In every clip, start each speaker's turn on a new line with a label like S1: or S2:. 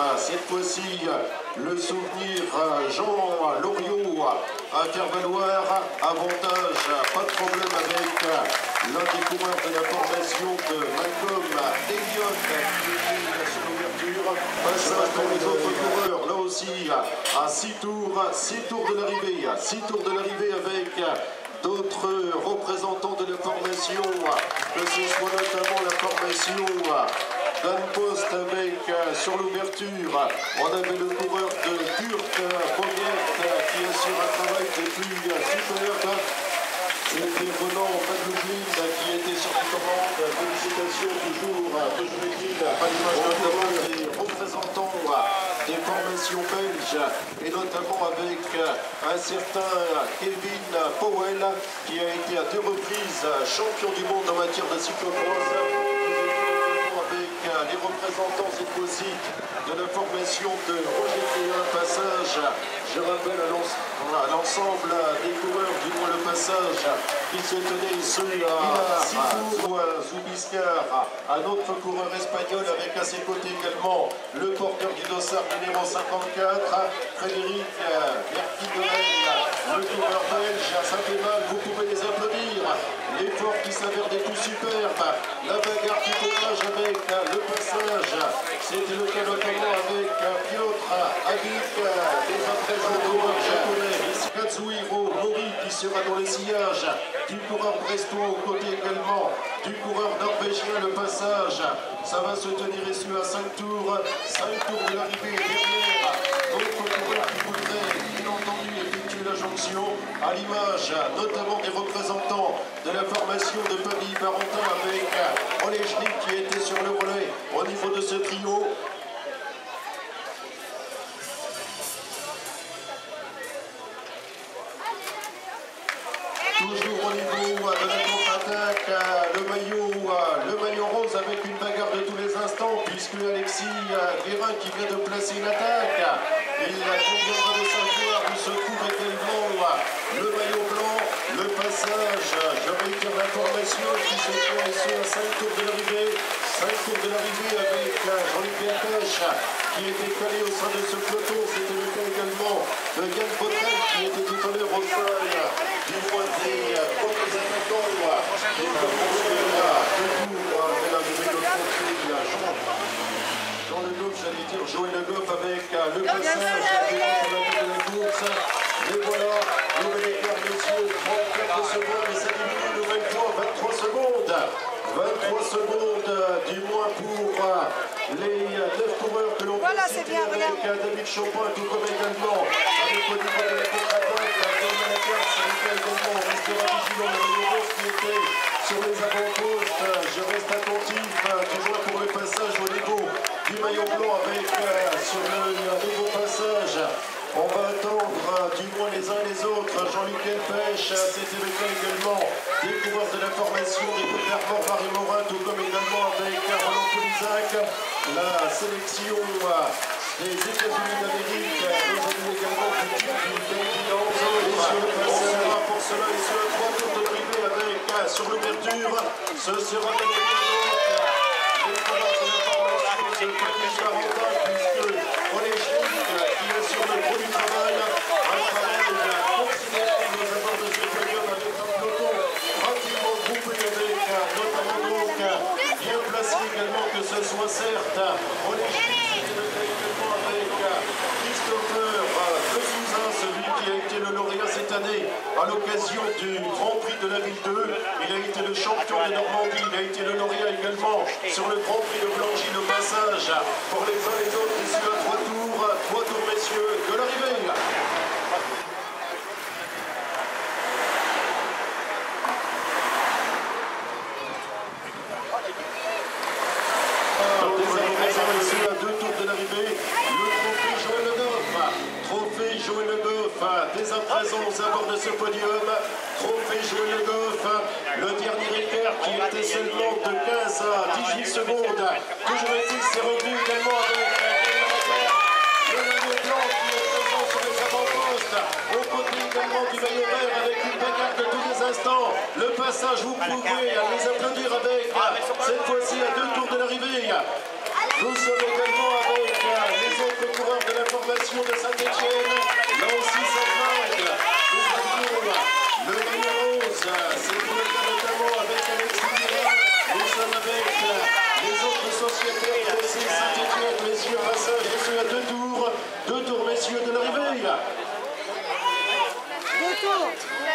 S1: cette fois-ci, le souvenir Jean Loriot à faire valoir. Avantage, pas de problème avec l'un des coureurs de la formation de Malcolm Elliott qui est sur l'ouverture. Passage pour les autres coureurs, là aussi à 6 tours de l'arrivée. 6 tours de l'arrivée avec d'autres représentants de la formation, que ce soit notamment la formation d'un poste avec sur l'ouverture, on avait le coureur de Kurt Boguet qui assure un travail des plus superbes. C'était Ronan Padlouglin qui était sur les commandes. Félicitations toujours est-il à l'image notamment des représentants des formations belges et notamment avec un certain Kevin Powell qui a été à 2 reprises champion du monde en matière de cyclocross. Avec les représentants cette fois-ci de la formation de Roger Théa. Passage, je rappelle à l'ensemble des coureurs, du moins le passage qui se tenait ici à 6 tours. Zoubiscar, un autre coureur espagnol avec à ses côtés également le porteur du dossard numéro 54, Frédéric Vertigorel, le coureur belge. Ça fait mal, vous pouvez les applaudir. L'effort qui s'avère des plus superbes. La bagarre qui démarre avec le passage. C'était le cas notamment avec Piotr Habib, des représentants japonais. Katsuhiro Mori qui sera dans les sillages du coureur brestois, au côté également du coureur norvégien. Le passage, ça va se tenir ici à 5 tours. 5 tours de l'arrivée derrière. D'autres coureurs qui voudraient, bien entendu, effectuer la jonction, à l'image notamment des représentants de la formation de Paris Barentin avec Olejnik qui était sur le relais au niveau de ce trio. Toujours au niveau de la contre-attaque, le maillot rose avec une bagarre de tous les instants, puisque Alexis Guérin qui vient de placer une attaque. Il conviendra de savoir où se trouve également le maillot blanc. Le passage, je réitère l'information qui se fait ici à 5 tours de l'arrivée. 5 tours de l'arrivée avec Jean-Luc Bertèche qui était calé au sein de ce peloton. C'était le cas également de Yann Botrel qui était tout à l'heure au sol du moins des premiers attaquants. Et comme on voit là, toujours mesdames et messieurs, Jean Le Goff, j'allais dire Joël Le Goff avec le passage de la course. Et voilà, nouvel écart, messieurs, 34 secondes et ça diminue nouvelle fois, 23 secondes. 23 secondes, du moins pour les 9 coureurs que l'on peut citer avec David Chopin, tout comme également avec au niveau de la contre-attaque, comme à la carte, c'est le cas également, on restera vigilant le numéro qui était sur les avant-postes. Je reste attentif, toujours pour le passage au niveau du maillot blanc avec sur le nouveau passage. On va attendre du moins les uns et les autres. Jean-Luc Delpech, c'était le cas également des coureurs de la formation des Côtes-d'Armor, Marie Morin, tout comme également avec Roland Polizac. La sélection des États-Unis d'Amérique, nous avons également du continent. Et sur le passage, pour cela, et sur le 3 tours de l'arrivée avec sur l'ouverture, ce sera les coureurs de la formation de Patrice Barentin, puisque on est qui est sur le gros du travail, un travail considérable aux abords de ce podium avec un peloton pratiquement groupé avec notamment donc bien placé également, que ce soit certes on est c'était le cas également avec Christopher de Souza, celui qui a été le lauréat cette année à l'occasion du Grand Prix de la Ville 2. Il a été le champion de Normandie, il a été le lauréat également sur le Grand Prix de Blangy. Le passage pour les uns et les autres ici à 3 tours messieurs de l'arrivée. Ici à 2 tours de l'arrivée, le trophée Joël Le Goff. Trophée Joël Le Goff, dès à présent aux abords de ce podium. Trophée Joël Le Goff, le dernier écart qui était seulement de 15 à 18 secondes. Toujours est-il, c'est revenu également avec le maillot blanc qui est présent sur les avant-postes, au côté également du maillot vert avec une bagarre de tous les instants. Le passage, vous pouvez les applaudir avec cette fois-ci à 2 tours de l'arrivée. Nous sommes également avec les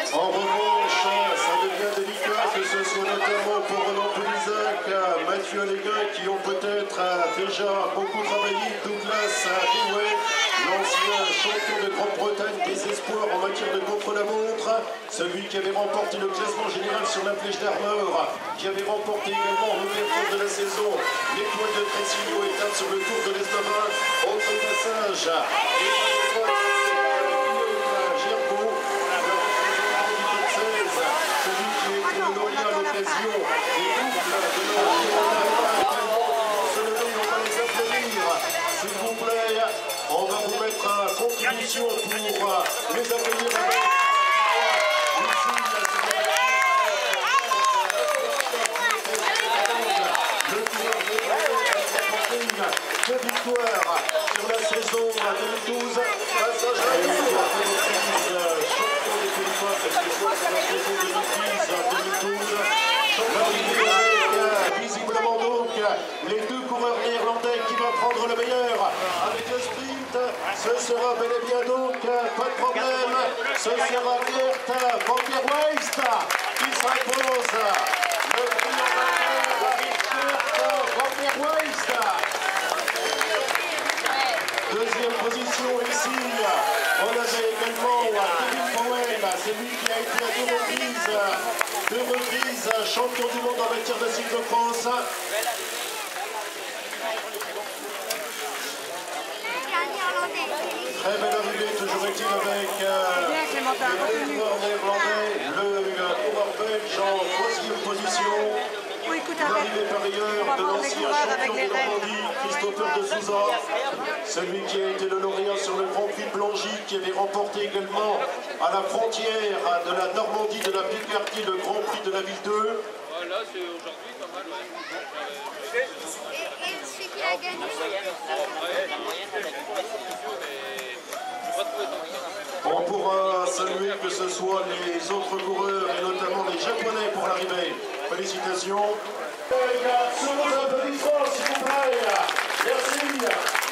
S1: En revanche, ça devient délicat, que ce soit notamment pour Roland Poulizac, Mathieu Alléguin, qui ont peut-être déjà beaucoup travaillé, Douglas Dewey, l'ancien champion de Grande-Bretagne des espoirs en matière de contre-la-montre, celui qui avait remporté le classement général sur la Flèche d'Armor, qui avait remporté également en ouverture de la saison l'étoile de Tressigno, étape sur le Tour de l'Esnavin, autre passage. Celui qui est le lauréat à l'occasion des boucles de se lever, on va les applaudir. S'il vous plaît, on va vous mettre à contribution pour les accueillir avec de victoire sur la saison 2012. Passage à champion des Pays-Bas, que ce soit sur la saison 2010-2012. Champion visiblement donc les deux coureurs néerlandais qui vont prendre le meilleur. Avec le sprint, ce sera bel et bien donc, pas de problème, ce sera Geert van der Weijst qui s'impose. Le prix en valeur, Geert van der Weijst. Deuxième position ici, on avait également Kevin Powell, c'est lui qui a été à deux reprises champion du monde en matière de cyclo-cross. Très belle arrivée, toujours est-il avec le coureur néerlandais, le coureur belge en troisième position. L'arrivée par ailleurs de l'ancien champion de Normandie, Christopher de Souza, celui qui a été le lauréat sur le Grand Prix Blangy, qui avait remporté également à la frontière de la Normandie, de la Picardie, le Grand Prix de la Ville 2.
S2: Là, c'est aujourd'hui pas mal, ouais.
S3: Et celui qui a gagné
S1: On pourra saluer que ce soit les autres coureurs et notamment les Japonais pour l'arrivée. Félicitations. Les gars, sous vos applaudissements, s'il vous plaît. Merci.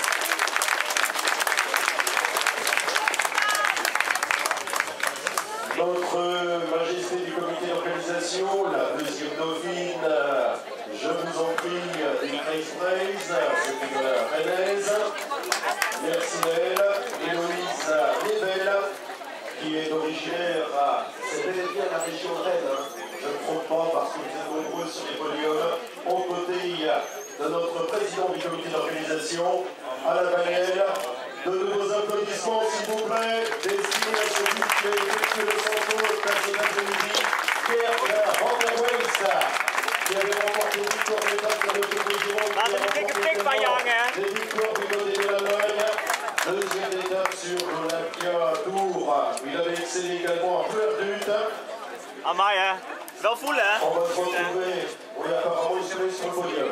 S1: Notre Majesté du comité d'organisation, la deuxième dauphine, je vous en prie, des Grace Praise, c'est une rennaise. Merci elle, Héloïse Lebel, qui est originaire, c'est bel et bien la région Rennes, je ne trompe pas parce que vous êtes nombreux sur les podiums, aux côtés de notre président du comité d'organisation, à la Bagnelle. De nouveaux applaudissements, s'il vous plaît, destinés à celui qui a effectué le Santos cet après-midi, Geert van der Weijst, qui avait remporté une victoire d'étape sur le Tour du Gironde, qui a remporté également des victoires du côté de l'Allemagne, deuxième étape sur l'Olympia Tour. Il avait excellé également à Pleurdut.
S4: Amai, hein? Wel voelen, hè?
S1: On va se retrouver, oui, apparemment, il serait sur le podium.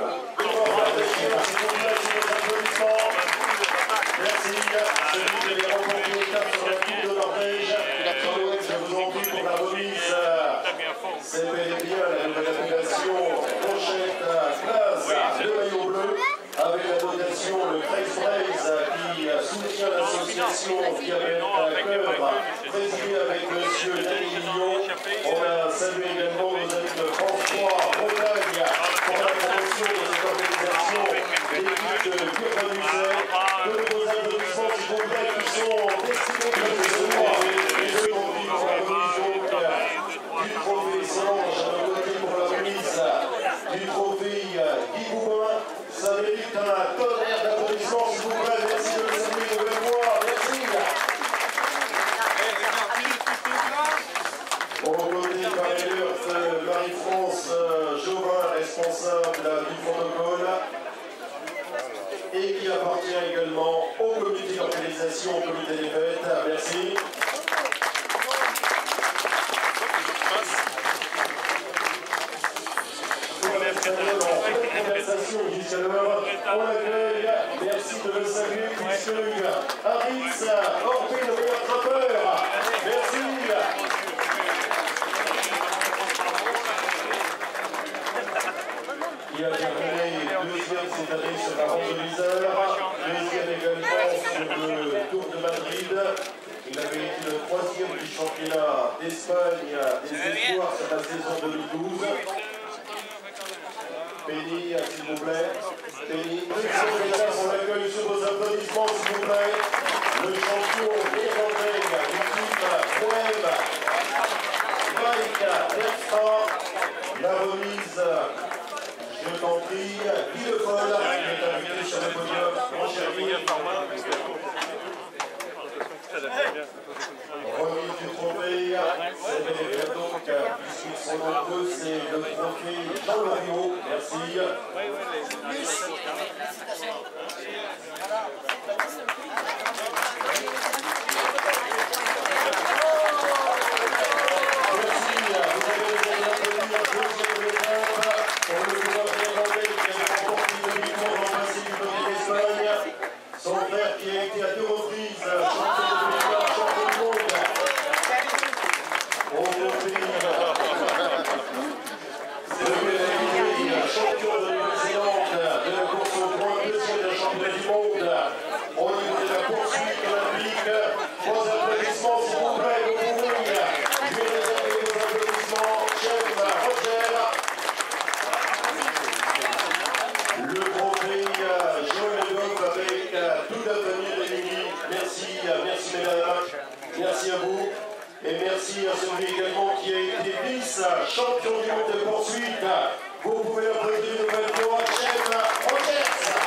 S1: Merci, celui qui avait remporté l'étape sur la Coupe de Norvège. Je vous en prie pour la remise. C'est bel et bien la nouvelle appellation Rochette Classe de maillot bleu, avec la dotation le Grace Praise qui soutient l'association qui avait un cœur présidé avec M. Daniel Lyon. On a salué également nos amis de France 3 Bretagne pour la promotion de cette organisation, l'équipe de Pierre Musset. De nouveaux applaudissements, s'il vous plaît, qui sont destinés à ce soir. Et je vous en prie pour la remise du trophée Solange, à nos côtés pour la remise du trophée Guy Boubin. Ça mérite un tonnerre d'applaudissements, s'il vous plaît. Merci de le saluer de la voix. Merci. Au côté par ailleurs de Marie-France Chauvin, responsable du protocole, et qui appartient également au comité d'organisation, au comité des fêtes. Merci. Conversation jusqu'alors, on l'accueille, merci de le saluer, puisque Harris Orpé, le meilleur trappeur, merci. Il a terminé deuxième cette année sur la Ronde de l'Isère, deuxième également sur le Tour de Madrid. Il avait été le 3e du championnat d'Espagne des espoirs sur la saison 2012. Penny, s'il vous plaît. Penny, on l'accueille sous vos applaudissements, s'il vous plaît. Le champion néerlandais, l'équipe Poem, Mike Terpstra. La remise, je t'en prie, Guy Le Foll, qui est invité sur le podium. Mon cher Guy. Remise du trophée, c'est donc, puisqu'ils sont nombreux, c'est le trophée Jean Loriot. Merci. Son frère qui a été à 2 reprises champion de l'État, champion du monde. On oublie champion de Nouvelle-Zélande de la course au point, 2e championnat du monde. Au niveau de la poursuite olympique, 3 applaudissements s'il vous plaît, vous pouvez. Je vais les appeler vos applaudissements. Chef Roger. Le trophée Joël Goff avec toute la famille réunie. Merci, merci mesdames, merci à vous. Et merci à celui également qui a été vice-champion du monde de poursuite. Vous pouvez applaudir une nouvelle fois, chef Rogers.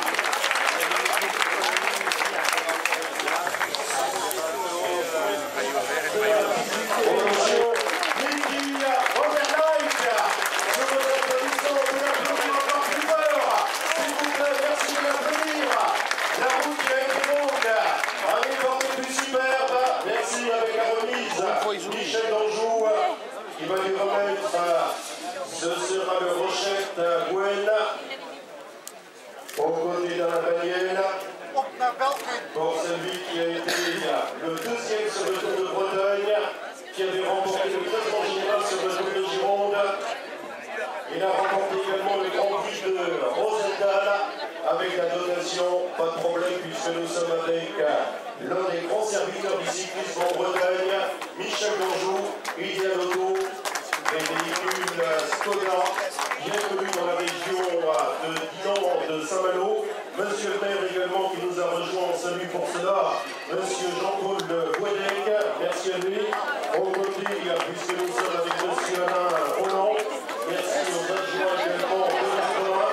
S1: Michel d'Anjou, qui va lui remettre, ce sera le Rochette Gwen, aux côtés d'Alain Daniel, pour celui qui a été le 2e sur le Tour de Bretagne, qui avait remporté le classement général sur le Tour de Gironde. Il a remporté également le Grand Prix de Rosendal avec la dotation, pas de problème puisque nous sommes avec l'un des grands serviteurs du cyclisme en Bretagne, Michel d'Anjou, Ideal Auto, des véhicules Skoda, bien connus dans la région de Dinan, de Saint-Malo. Monsieur le maire également qui nous a rejoint en salut pour cela, monsieur Jean-Paul Boisdec, merci à lui. Au côté, puisque nous sommes avec monsieur Alain Roland, merci aux adjoints également de l'Astroin.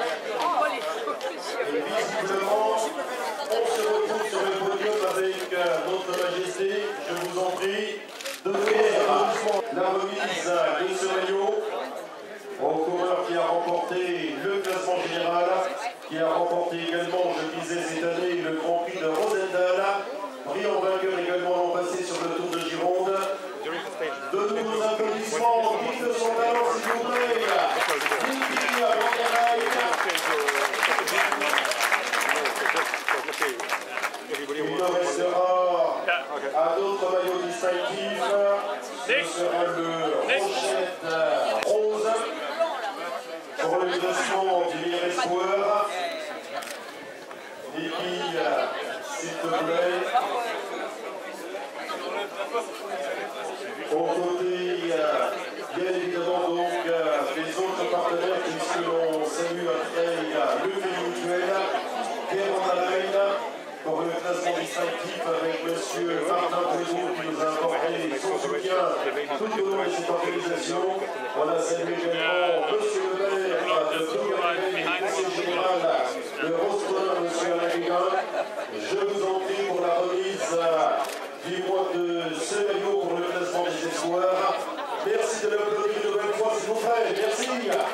S1: Et visiblement, on se retrouve sur le podium avec notre majesté, je vous en prie, de faire la remise de ce maillot au coureur qui a remporté le classement général, qui a remporté également, je disais cette année, le Grand Prix de Rosendal, prix en vainqueur également l'an passé sur le Tour de Gironde. De nouveaux applaudissements, dites de son talent s'il vous plaît. Il nous restera un autre maillot distinctif, ce sera le Rochette Rose pour le classement du meilleur espoir. Niki, s'il te plaît. Au côté, bien évidemment, donc, les autres partenaires, puisque l'on salue après le fait mutuel, Pierre Alain, pour le classement distinctif avec M. Martin Prévost qui nous a apporté son soutien tout au long de cette organisation. On a salué également M. le maire de Plouguer, conseiller général de Rosconin, M. Alain Guéguin. Je vous en prie pour la remise du mois de ce maillot pour le classement des espoirs. Merci de l'applaudir une nouvelle fois, s'il vous plaît. Merci.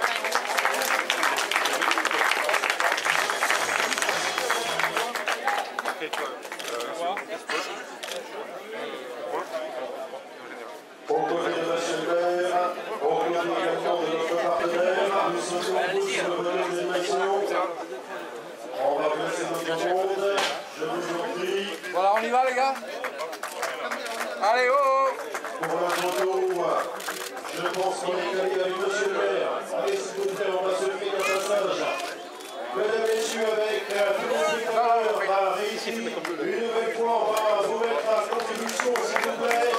S1: Au côté de M. le maire, au côté également de notre partenaire, nous sommes tous sur le podium d'animation. On va placer notre monde, je vous en prie.
S5: Voilà, on y va les gars. Allez, oh!
S1: Pour la photo, je pense qu'on est calé avec M. le maire. Allez, s'il vous plaît, on va se faire un passage. Mesdames et messieurs, avec tous les spectateurs, une nouvelle fois, on va vous mettre à contribution s'il vous plaît.